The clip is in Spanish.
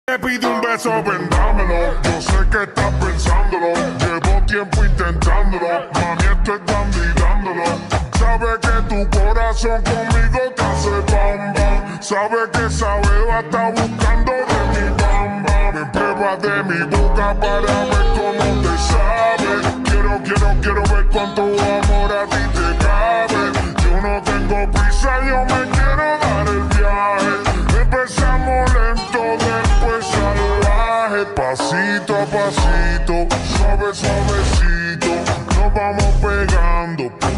Te pido un beso, vendámelo. Yo sé que estás pensándolo. Llevo tiempo intentándolo. Mami, estoy candidándolo. Sabe que tu corazón conmigo te hace bam bam. Sabe que esa beba está buscando de mi bam bam. Me prueba de mi boca para ver cómo te sabe. Quiero ver cuánto amor a ti te cabe. Yo no tengo prisa, yo me quiero dar el viaje. Empezamos lento, después salvaje. Pasito a pasito, suavecito, nos vamos pegando.